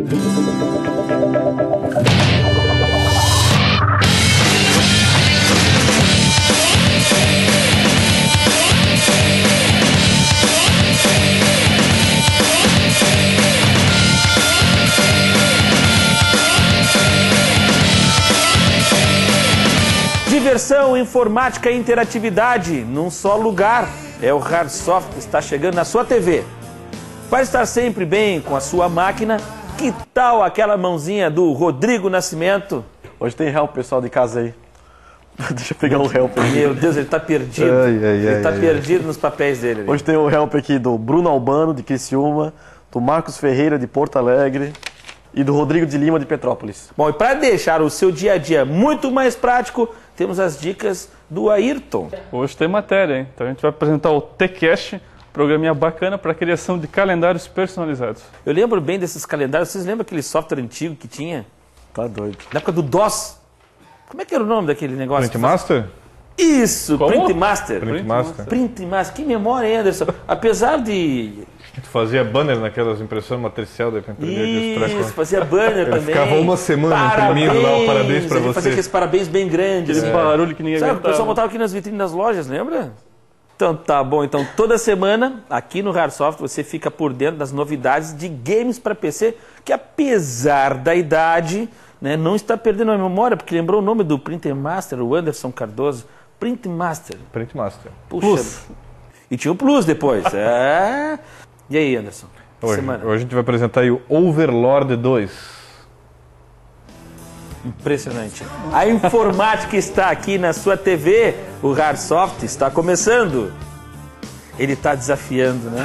Diversão, informática e interatividade num só lugar. É o Hardsoft que está chegando na sua TV. Para estar sempre bem com a sua máquina, que tal aquela mãozinha do Rodrigo Nascimento? Hoje tem help, pessoal de casa aí. Deixa eu pegar o help aqui. Meu Deus, ele está perdido. Ele está perdido nos papéis dele. Hoje tem o help aqui do Bruno Albano, de Criciúma, do Marcos Ferreira, de Porto Alegre, e do Rodrigo de Lima, de Petrópolis. Bom, e para deixar o seu dia a dia muito mais prático, temos as dicas do Ayrton. Hoje tem matéria, hein? Então a gente vai apresentar o TCast, programinha bacana para criação de calendários personalizados. Eu lembro bem desses calendários. Vocês lembram aquele software antigo que tinha? Tá doido. Na época do DOS. Como é que era o nome daquele negócio? Print Master? Isso, Como? Print Master. Print Master. Print Master. Que memória, hein, Anderson? Apesar de... Tu fazia banner naquelas impressões matricial da Isso, fazia banner também. Ficava uma semana imprimindo lá o parabéns pra você. Fazia aqueles parabéns bem grandes. Esse barulho que ninguém Sabe, aguentava. o pessoal botava aqui nas vitrines das lojas, lembra? Então tá bom. Então toda semana, aqui no Hardsoft, você fica por dentro das novidades de games para PC, que apesar da idade, né, não está perdendo a memória, porque lembrou o nome do Print Master, o Anderson Cardoso. Print Master. Print Master. Puxa. Plus. E tinha o Plus depois. É... E aí, Anderson? Hoje a gente vai apresentar aí o Overlord 2. Impressionante. A informática está aqui na sua TV. O Hardsoft está começando. Ele está desafiando, né?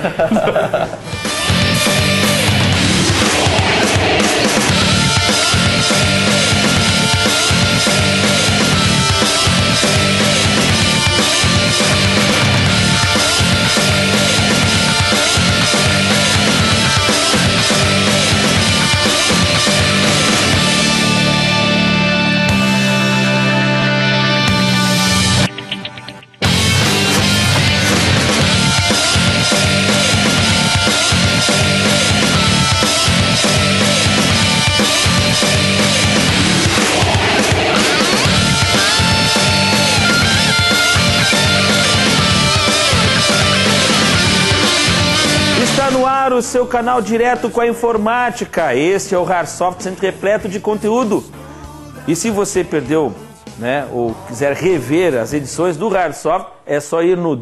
O seu canal direto com a informática. Este é o Hardsoft, sempre repleto de conteúdo. E se você perdeu, né, ou quiser rever as edições do Hardsoft, é só ir no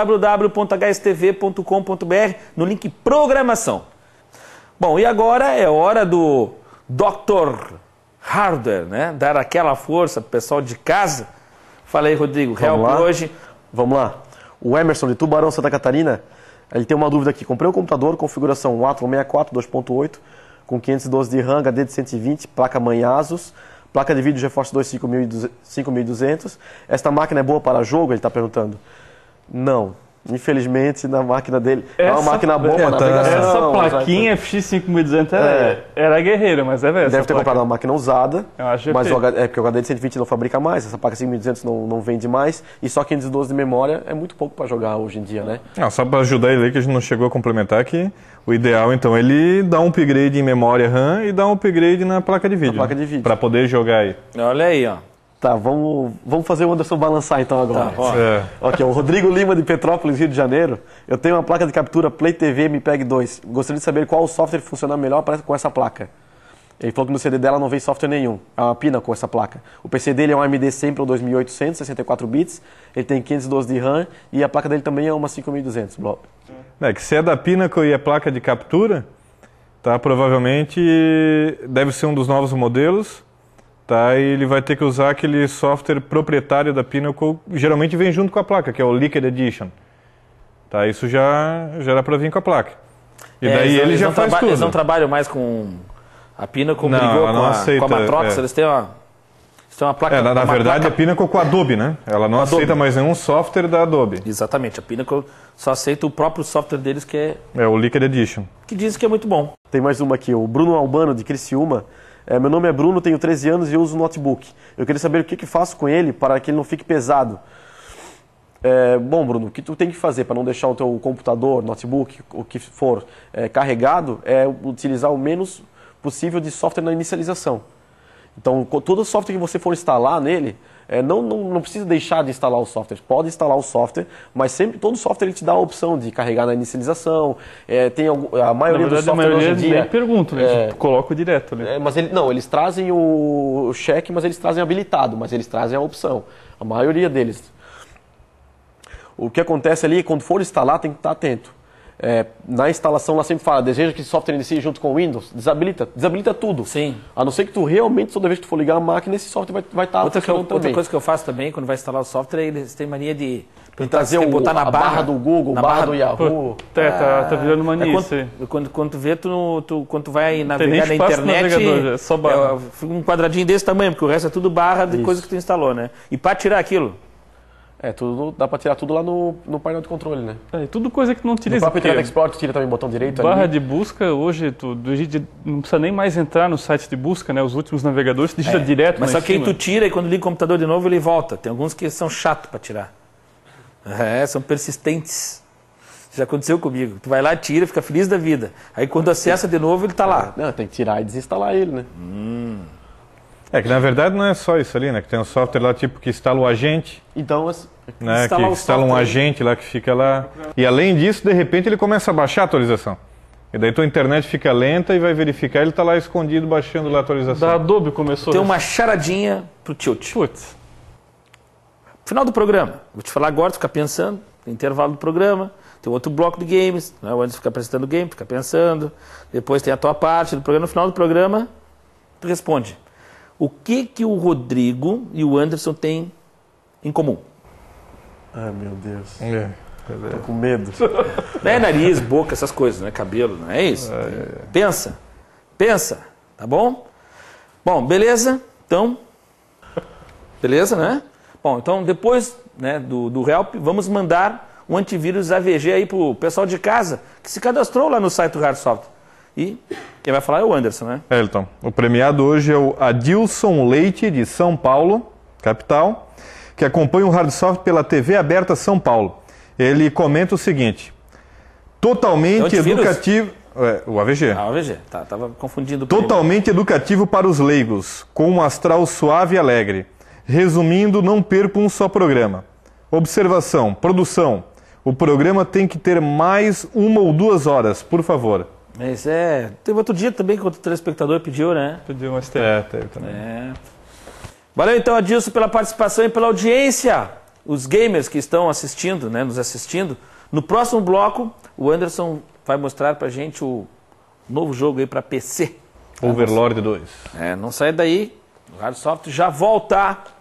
www.hstv.com.br no link programação. Bom, e agora é hora do Dr. Hardware, né? Dar aquela força pro pessoal de casa. Fala aí, Rodrigo, help hoje. Vamos lá. O Emerson de Tubarão, Santa Catarina, ele tem uma dúvida aqui. Comprei um computador, configuração Athlon 64 2.8, com 512 de RAM, HD de 120, placa mãe Asus, placa de vídeo GeForce 2 5200. Esta máquina é boa para jogo? Ele está perguntando. Não. Infelizmente, na máquina dele... é uma máquina boa para navegação. Essa plaquinha FX 5200 era guerreira, mas é velho. Deve ter comprado uma máquina usada, mas porque o HD de 120 não fabrica mais, essa placa 5200 não vende mais, e só 512 de memória é muito pouco para jogar hoje em dia, né? Só para ajudar ele aí, que a gente não chegou a complementar, que o ideal, então, é ele dá um upgrade em memória RAM e dá um upgrade na placa de vídeo. Na placa de vídeo. Para poder jogar aí. Olha aí, ó. Tá, vamos fazer o Anderson balançar então agora. Tá, Ok, o Rodrigo Lima de Petrópolis, Rio de Janeiro. Eu tenho uma placa de captura Play TV MPEG 2. Gostaria de saber qual software funciona melhor com essa placa. Ele falou que no CD dela não vem software nenhum. É uma Pinnacle com essa placa. O PC dele é um AMD Sempron 2800, 64 bits. Ele tem 512 de RAM e a placa dele também é uma 5200. Que se é da Pinnacle e é placa de captura, tá, provavelmente deve ser um dos novos modelos. Tá, e ele vai ter que usar aquele software proprietário da Pinnacle, geralmente vem junto com a placa, que é o Liquid Edition. Tá, isso já era para vir com a placa. E daí ele já faz tudo. Eles não trabalham mais com a Pinnacle, não, brigou aceita, com a Matrox, eles têm uma placa... na verdade a Pinnacle com a Adobe, né? Ela não aceita mais nenhum software da Adobe. Exatamente, a Pinnacle só aceita o próprio software deles, que é... É o Liquid Edition. Que diz que é muito bom. Tem mais uma aqui, o Bruno Albano de Criciúma. Meu nome é Bruno, tenho 13 anos e uso notebook. Eu queria saber o que faço com ele para que ele não fique pesado. Bom, Bruno, o que tu tem que fazer para não deixar o teu computador, notebook, o que for, carregado, é utilizar o menos possível de software na inicialização. Então, todo software que você for instalar nele, não precisa deixar de instalar o software. Pode instalar o software, mas sempre todo software ele te dá a opção de carregar na inicialização. A maioria dos softwares hoje em dia... Nem pergunto, né? Coloco direto. Né? Mas eles trazem o cheque, mas eles trazem habilitado, mas eles trazem a opção. A maioria deles. O que acontece ali, quando for instalar, tem que estar atento. Na instalação, ela sempre fala, deseja que esse software inicie junto com o Windows, desabilita tudo. Sim. A não ser que tu realmente, toda vez que tu for ligar a máquina, esse software vai estar funcionando também. Outra coisa que eu faço também, quando vai instalar o software, eles têm mania de trazer botar na barra do Google, barra do Yahoo. Tá virando mania isso aí. Quando tu vê, quando tu vai navegar na internet, só barra. Fica um quadradinho desse tamanho, porque o resto é tudo barra de coisa que tu instalou, né? E para tirar aquilo... dá pra tirar tudo lá no painel de controle, né? Tudo coisa que não tira. No próprio Internet Explorer, tu tira também o botão direito barra ali. De busca, hoje, não precisa nem mais entrar no site de busca, né? Os últimos navegadores, tu digita direto. Mas só que aí tu tira e quando liga o computador de novo, ele volta. Tem alguns que são chatos para tirar. São persistentes. Já aconteceu comigo. Tu vai lá, tira, fica feliz da vida. Aí quando acessa de novo, ele tá lá. Não, tem que tirar e desinstalar ele, né? Que na verdade não é só isso ali, né? Que tem um software lá tipo que instala o agente. Então, né? Que instala um agente lá que fica lá. E além disso, de repente ele começa a baixar a atualização. E daí tua internet fica lenta e vai verificar, ele está lá escondido baixando lá a atualização. Da Adobe começou. Tem uma charadinha pro tilt. Putz. Final do programa. Vou te falar agora, tu fica pensando. Tem intervalo do programa. Tem outro bloco de games. Né? O Anderson fica apresentando o game, fica pensando. Depois tem a tua parte do programa. No final do programa, tu responde. O que o Rodrigo e o Anderson têm em comum? Ai, meu Deus. Tô com medo. Não é nariz, boca, essas coisas, não é cabelo, não é isso? Pensa, tá bom? Bom, beleza? Então, beleza, né? Bom, então depois, né, do Help, vamos mandar um antivírus AVG aí pro pessoal de casa que se cadastrou lá no site do Hardsoft. E quem vai falar é o Anderson, né? Elton, o premiado hoje é o Adilson Leite, de São Paulo, capital, que acompanha o Hardsoft pela TV aberta São Paulo. Ele comenta o seguinte: totalmente educativo... o AVG. O AVG, tava confundindo. Totalmente educativo para os leigos, com um astral suave e alegre. Resumindo, não perca um só programa. Observação, produção. O programa tem que ter mais 1 ou 2 horas, por favor. Mas teve outro dia também que o telespectador pediu, né? Pediu umas teve também. Valeu então, Adilson, pela participação e pela audiência. Os gamers que estão assistindo, né, nos assistindo. No próximo bloco, o Anderson vai mostrar pra gente o novo jogo aí para PC. Overlord 2. Não sai daí. O Hardsoft já volta.